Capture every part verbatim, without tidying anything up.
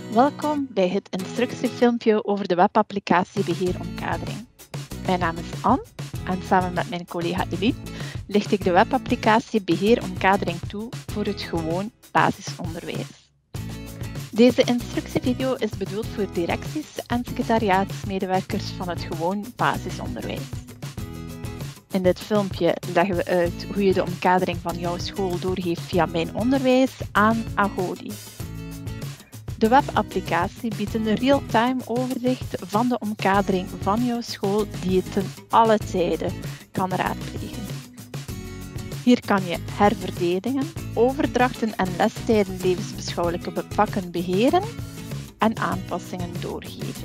Welkom bij het instructiefilmpje over de webapplicatie Beheeromkadering. Mijn naam is Anne en samen met mijn collega Eline licht ik de webapplicatie Beheeromkadering toe voor het gewoon basisonderwijs. Deze instructievideo is bedoeld voor directies en secretariaatsmedewerkers van het gewoon basisonderwijs. In dit filmpje leggen we uit hoe je de omkadering van jouw school doorgeeft via Mijn Onderwijs aan Agodi. De webapplicatie biedt een real-time overzicht van de omkadering van jouw school die je ten alle tijde kan raadplegen. Hier kan je herverdelingen, overdrachten en lestijden levensbeschouwelijke vakken beheren en aanpassingen doorgeven.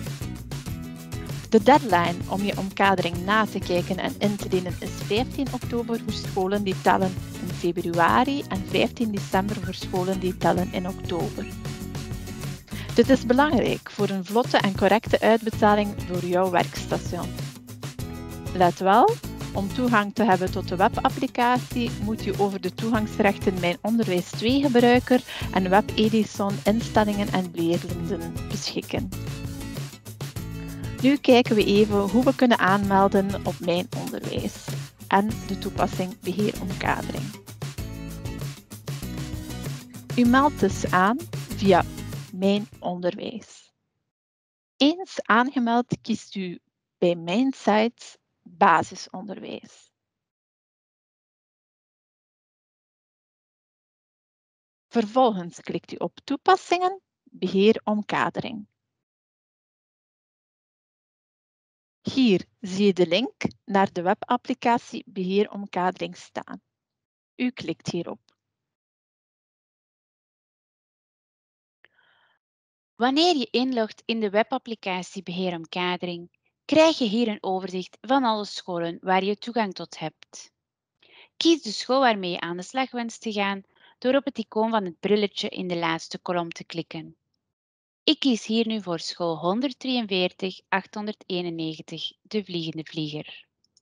De deadline om je omkadering na te kijken en in te dienen is vijftien oktober voor scholen die tellen in februari en vijftien december voor scholen die tellen in oktober. Dit is belangrijk voor een vlotte en correcte uitbetaling door jouw werkstation. Let wel, om toegang te hebben tot de webapplicatie moet je over de toegangsrechten Mijn Onderwijs twee gebruiker en WebEdison instellingen en leerlingen beschikken. Nu kijken we even hoe we kunnen aanmelden op Mijn Onderwijs en de toepassing Beheeromkadering. U meldt dus aan via Mijn Onderwijs. Eens aangemeld kiest u bij Mijn site Basisonderwijs. Vervolgens klikt u op Toepassingen, Beheeromkadering. Hier zie je de link naar de webapplicatie Beheeromkadering staan. U klikt hierop. Wanneer je inlogt in de webapplicatie Beheeromkadering, krijg je hier een overzicht van alle scholen waar je toegang tot hebt. Kies de school waarmee je aan de slag wenst te gaan door op het icoon van het brilletje in de laatste kolom te klikken. Ik kies hier nu voor school honderddrieënveertig achthonderdeenennegentig, de Vliegende Vlieger.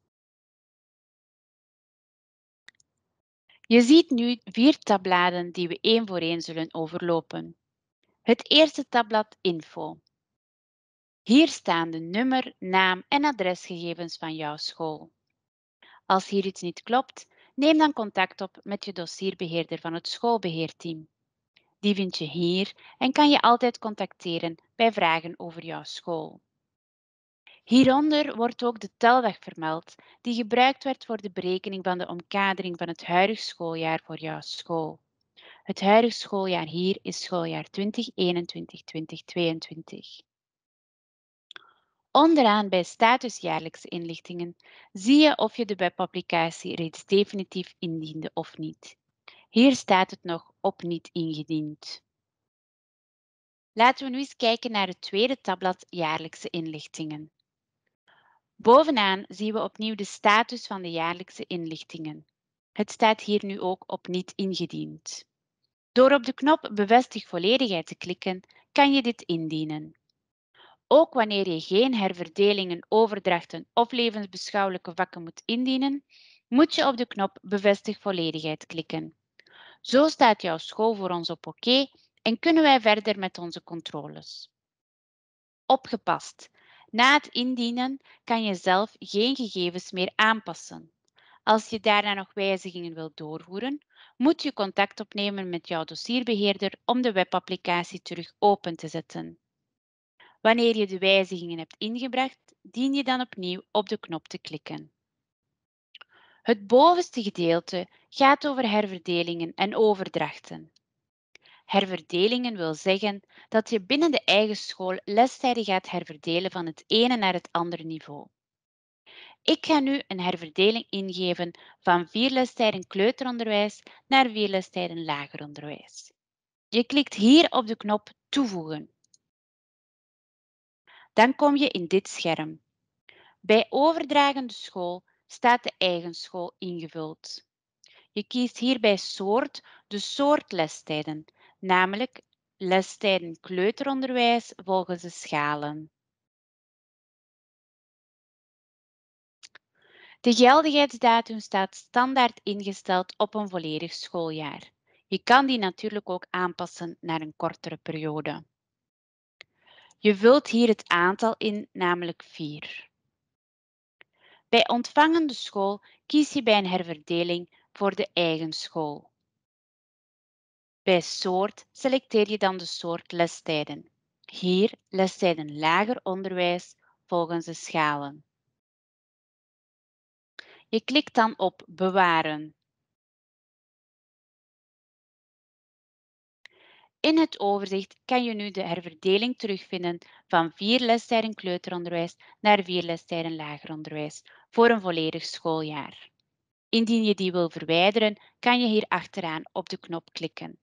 Je ziet nu vier tabbladen die we één voor één zullen overlopen. Het eerste tabblad Info. Hier staan de nummer, naam en adresgegevens van jouw school. Als hier iets niet klopt, neem dan contact op met je dossierbeheerder van het schoolbeheerteam. Die vind je hier en kan je altijd contacteren bij vragen over jouw school. Hieronder wordt ook de teldag vermeld die gebruikt werd voor de berekening van de omkadering van het huidig schooljaar voor jouw school. Het huidig schooljaar hier is schooljaar twintig eenentwintig twintig tweeëntwintig. Onderaan bij status jaarlijkse inlichtingen zie je of je de webapplicatie reeds definitief indiende of niet. Hier staat het nog op niet ingediend. Laten we nu eens kijken naar het tweede tabblad jaarlijkse inlichtingen. Bovenaan zien we opnieuw de status van de jaarlijkse inlichtingen. Het staat hier nu ook op niet ingediend. Door op de knop Bevestig volledigheid te klikken, kan je dit indienen. Ook wanneer je geen herverdelingen, overdrachten of levensbeschouwelijke vakken moet indienen, moet je op de knop Bevestig volledigheid klikken. Zo staat jouw school voor ons op oké en kunnen wij verder met onze controles. Opgepast! Na het indienen kan je zelf geen gegevens meer aanpassen. Als je daarna nog wijzigingen wilt doorvoeren, moet je contact opnemen met jouw dossierbeheerder om de webapplicatie terug open te zetten. Wanneer je de wijzigingen hebt ingebracht, dien je dan opnieuw op de knop te klikken. Het bovenste gedeelte gaat over herverdelingen en overdrachten. Herverdelingen wil zeggen dat je binnen de eigen school lestijden gaat herverdelen van het ene naar het andere niveau. Ik ga nu een herverdeling ingeven van vier lestijden kleuteronderwijs naar vier lestijden lager onderwijs. Je klikt hier op de knop Toevoegen. Dan kom je in dit scherm. Bij overdragende school staat de eigen school ingevuld. Je kiest hier bij soort de soort lestijden, namelijk lestijden kleuteronderwijs volgens de schalen. De geldigheidsdatum staat standaard ingesteld op een volledig schooljaar. Je kan die natuurlijk ook aanpassen naar een kortere periode. Je vult hier het aantal in, namelijk vier. Bij ontvangende school kies je bij een herverdeling voor de eigen school. Bij soort selecteer je dan de soort lestijden. Hier lestijden lager onderwijs volgens de schalen. Je klikt dan op Bewaren. In het overzicht kan je nu de herverdeling terugvinden van vier lestijden kleuteronderwijs naar vier lestijden lager onderwijs voor een volledig schooljaar. Indien je die wil verwijderen, kan je hier achteraan op de knop klikken.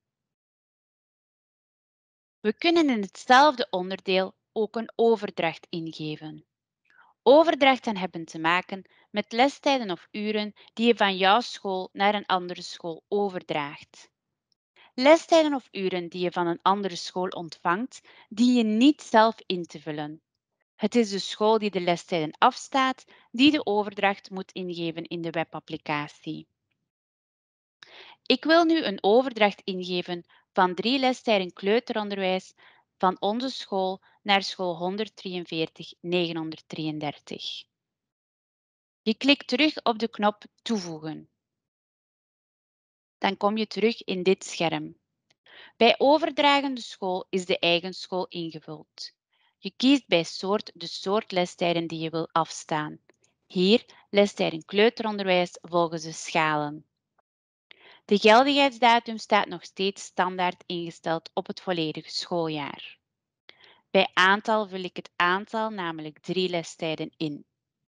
We kunnen in hetzelfde onderdeel ook een overdracht ingeven. Overdrachten hebben te maken met lestijden of uren die je van jouw school naar een andere school overdraagt. Lestijden of uren die je van een andere school ontvangt, dien je niet zelf in te vullen. Het is de school die de lestijden afstaat, die de overdracht moet ingeven in de webapplicatie. Ik wil nu een overdracht ingeven van drie lestijden kleuteronderwijs van onze school naar school honderddrieënveertig negenhonderddrieëndertig. Je klikt terug op de knop Toevoegen. Dan kom je terug in dit scherm. Bij overdragende school is de eigen school ingevuld. Je kiest bij soort de soort lestijden die je wil afstaan. Hier lestijden kleuteronderwijs volgens de schalen. De geldigheidsdatum staat nog steeds standaard ingesteld op het volledige schooljaar. Bij aantal vul ik het aantal, namelijk drie lestijden, in.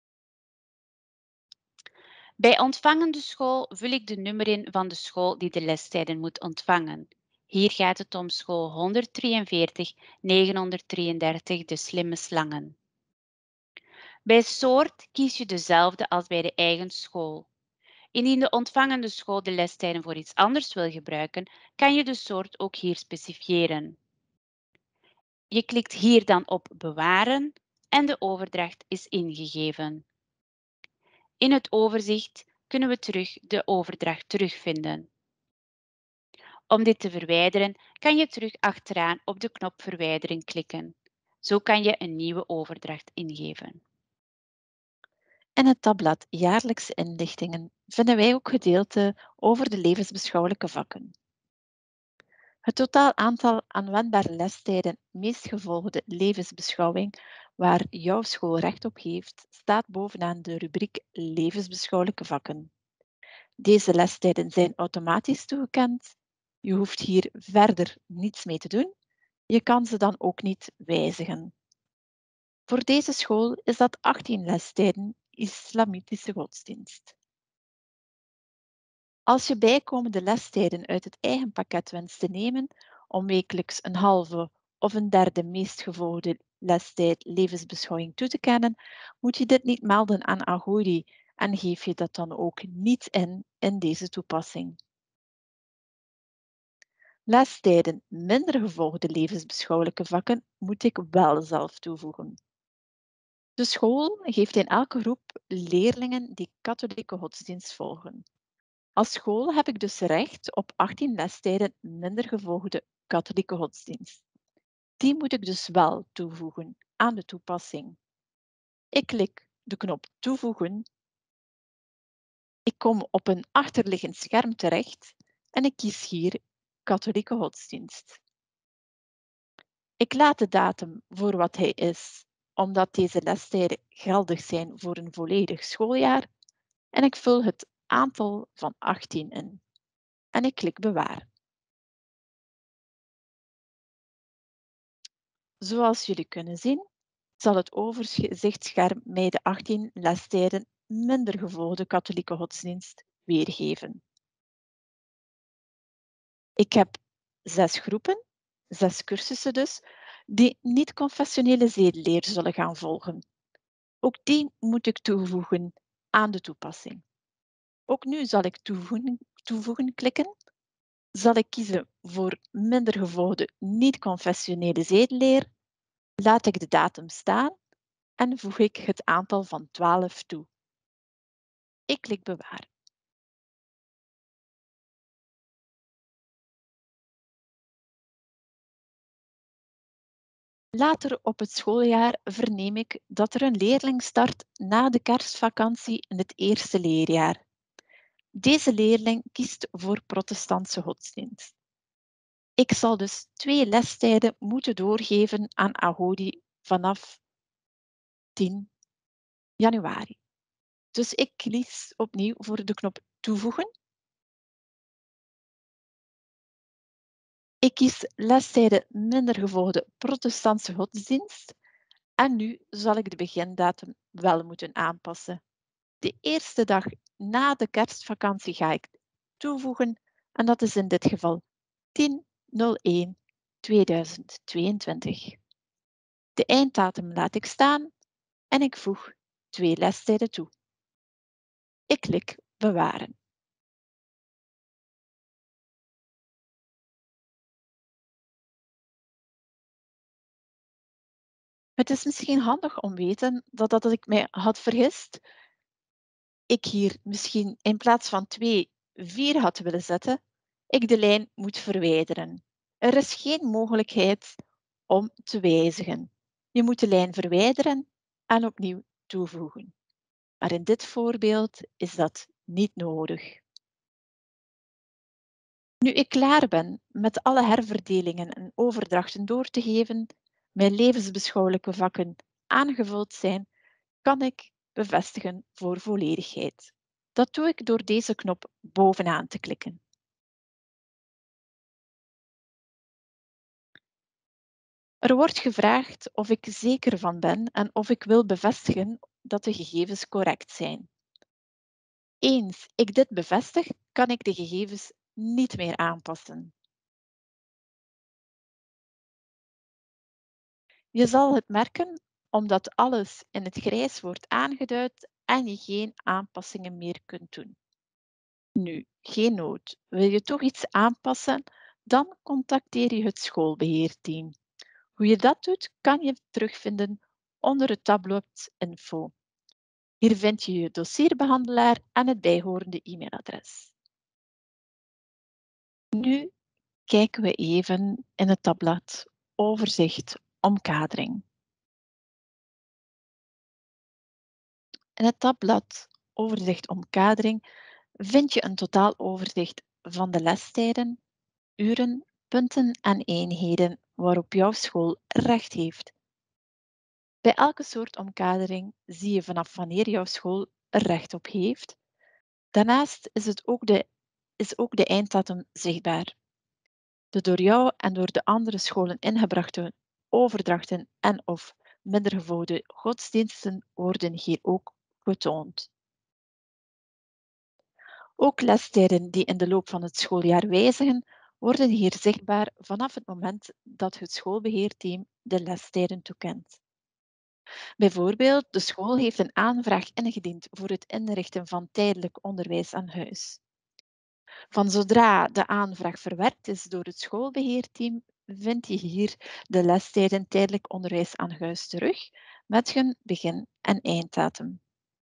Bij ontvangende school vul ik de nummer in van de school die de lestijden moet ontvangen. Hier gaat het om school honderddrieënveertig negenhonderddrieëndertig, de slimme slangen. Bij soort kies je dezelfde als bij de eigen school. Indien de ontvangende school de lestijden voor iets anders wil gebruiken, kan je de soort ook hier specifiëren. Je klikt hier dan op Bewaren en de overdracht is ingegeven. In het overzicht kunnen we terug de overdracht terugvinden. Om dit te verwijderen, kan je terug achteraan op de knop Verwijderen klikken. Zo kan je een nieuwe overdracht ingeven. In het tabblad Jaarlijkse inlichtingen vinden wij ook gedeelten over de levensbeschouwelijke vakken. Het totaal aantal aanwendbare lestijden meest gevolgde levensbeschouwing waar jouw school recht op heeft, staat bovenaan de rubriek Levensbeschouwelijke vakken. Deze lestijden zijn automatisch toegekend. Je hoeft hier verder niets mee te doen. Je kan ze dan ook niet wijzigen. Voor deze school is dat achttien lestijden Islamitische godsdienst. Als je bijkomende lestijden uit het eigen pakket wenst te nemen om wekelijks een halve of een derde meest gevolgde lestijd levensbeschouwing toe te kennen, moet je dit niet melden aan Agori en geef je dat dan ook niet in in deze toepassing. Lestijden minder gevolgde levensbeschouwelijke vakken moet ik wel zelf toevoegen. De school geeft in elke groep leerlingen die katholieke godsdienst volgen. Als school heb ik dus recht op achttien lestijden minder gevolgde katholieke godsdienst. Die moet ik dus wel toevoegen aan de toepassing. Ik klik de knop Toevoegen. Ik kom op een achterliggend scherm terecht en ik kies hier katholieke godsdienst. Ik laat de datum voor wat hij is, omdat deze lestijden geldig zijn voor een volledig schooljaar, en ik vul het aantal van achttien in. En ik klik Bewaren. Zoals jullie kunnen zien, zal het overzichtsscherm mij de achttien lestijden minder gevolgde katholieke godsdienst weergeven. Ik heb zes groepen, zes cursussen dus, die niet-confessionele zedeleer zullen gaan volgen. Ook die moet ik toevoegen aan de toepassing. Ook nu zal ik toevoegen, toevoegen klikken. Zal ik kiezen voor minder gevolgde niet-confessionele zedeleer, laat ik de datum staan en voeg ik het aantal van twaalf toe. Ik klik Bewaren. Later op het schooljaar verneem ik dat er een leerling start na de kerstvakantie in het eerste leerjaar. Deze leerling kiest voor protestantse godsdienst. Ik zal dus twee lestijden moeten doorgeven aan Ahodi vanaf tien januari. Dus ik kies opnieuw voor de knop toevoegen. Ik kies lestijden minder gevolgde protestantse godsdienst en nu zal ik de begindatum wel moeten aanpassen. De eerste dag na de kerstvakantie ga ik toevoegen en dat is in dit geval tien één tweeduizend tweeëntwintig. De einddatum laat ik staan en ik voeg twee lestijden toe. Ik klik bewaren. Het is misschien handig om te weten dat, dat ik mij had vergist. Ik hier misschien in plaats van twee, vier had willen zetten, ik de lijn moet verwijderen. Er is geen mogelijkheid om te wijzigen. Je moet de lijn verwijderen en opnieuw toevoegen. Maar in dit voorbeeld is dat niet nodig. Nu ik klaar ben met alle herverdelingen en overdrachten door te geven, mijn levensbeschouwelijke vakken aangevuld zijn, kan ik bevestigen voor volledigheid. Dat doe ik door deze knop bovenaan te klikken. Er wordt gevraagd of ik zeker van ben en of ik wil bevestigen dat de gegevens correct zijn. Eens ik dit bevestig, kan ik de gegevens niet meer aanpassen. Je zal het merken omdat alles in het grijs wordt aangeduid en je geen aanpassingen meer kunt doen. Nu, geen nood. Wil je toch iets aanpassen? Dan contacteer je het schoolbeheerteam. Hoe je dat doet, kan je terugvinden onder het tabblad Info. Hier vind je je dossierbehandelaar en het bijhorende e-mailadres. Nu kijken we even in het tabblad Overzicht omkadering. In het tabblad Overzicht omkadering vind je een totaaloverzicht van de lestijden, uren, punten en eenheden waarop jouw school recht heeft. Bij elke soort omkadering zie je vanaf wanneer jouw school er recht op heeft. Daarnaast is, het ook de, is ook de einddatum zichtbaar. De door jou en door de andere scholen ingebrachte overdrachten en of minder gevolgde godsdiensten worden hier ook getoond. Ook lestijden die in de loop van het schooljaar wijzigen, worden hier zichtbaar vanaf het moment dat het schoolbeheerteam de lestijden toekent. Bijvoorbeeld, de school heeft een aanvraag ingediend voor het inrichten van tijdelijk onderwijs aan huis. Van zodra de aanvraag verwerkt is door het schoolbeheerteam, vind je hier de lestijden tijdelijk onderwijs aan huis terug met hun begin- en einddatum.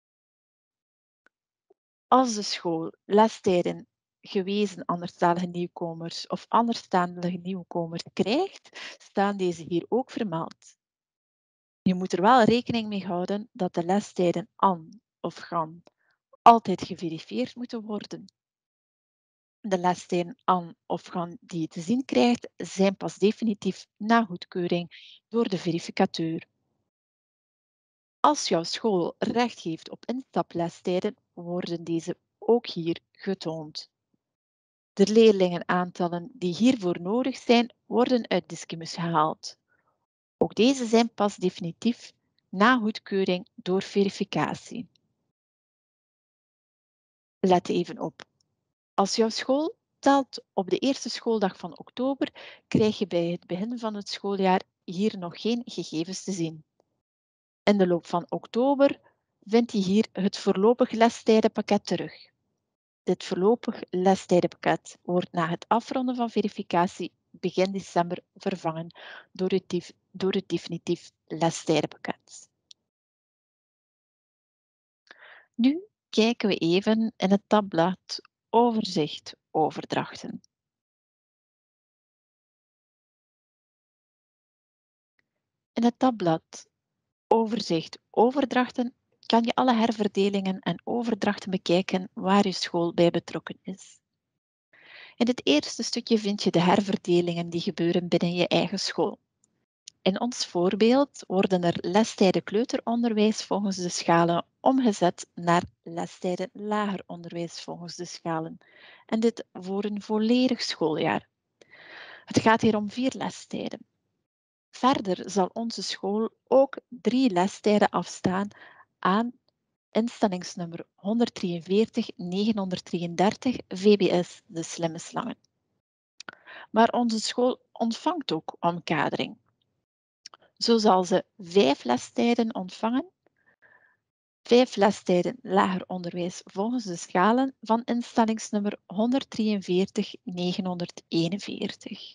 Als de school lestijden gewezen anderstalige nieuwkomers of anderstalige nieuwkomers krijgt, staan deze hier ook vermeld. Je moet er wel rekening mee houden dat de lestijden an of gan altijd geverifieerd moeten worden. De lestijden an of gan die je te zien krijgt, zijn pas definitief na goedkeuring door de verificateur. Als jouw school recht heeft op instaplestijden, worden deze ook hier getoond. De leerlingenaantallen die hiervoor nodig zijn, worden uit Discimus gehaald. Ook deze zijn pas definitief na goedkeuring door verificatie. Let even op. Als jouw school telt op de eerste schooldag van oktober, krijg je bij het begin van het schooljaar hier nog geen gegevens te zien. In de loop van oktober vind je hier het voorlopig lestijdenpakket terug. Dit voorlopig lestijdenpakket wordt na het afronden van verificatie begin december vervangen door het, door het definitief lestijdenpakket. Nu kijken we even in het tabblad Overzicht overdrachten. In het tabblad Overzicht overdrachten kan je alle herverdelingen en overdrachten bekijken waar je school bij betrokken is. In het eerste stukje vind je de herverdelingen die gebeuren binnen je eigen school. In ons voorbeeld worden er lestijden kleuteronderwijs volgens de schalen omgezet naar lestijden lager onderwijs volgens de schalen. En dit voor een volledig schooljaar. Het gaat hier om vier lestijden. Verder zal onze school ook drie lestijden afstaan aan instellingsnummer honderddrieënveertig negenhonderddrieëndertig V B S De Slimme Slangen. Maar onze school ontvangt ook omkadering. Zo zal ze vijf lestijden ontvangen, vijf lestijden lager onderwijs volgens de schalen van instellingsnummer honderddrieënveertig negenhonderdeenenveertig.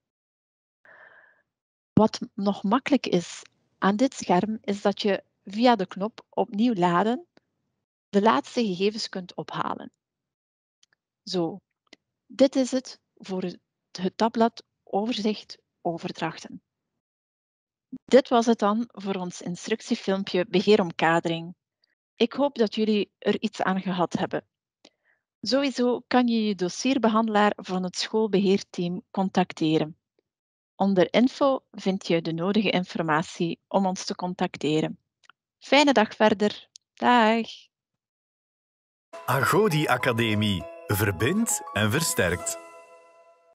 Wat nog makkelijk is aan dit scherm is dat je via de knop opnieuw laden de laatste gegevens kunt ophalen. Zo, dit is het voor het tabblad Overzicht overdrachten. Dit was het dan voor ons instructiefilmpje Beheeromkadering. Ik hoop dat jullie er iets aan gehad hebben. Sowieso kan je je dossierbehandelaar van het schoolbeheerteam contacteren. Onder info vind je de nodige informatie om ons te contacteren. Fijne dag verder. Dag. Agodi Academie verbindt en versterkt.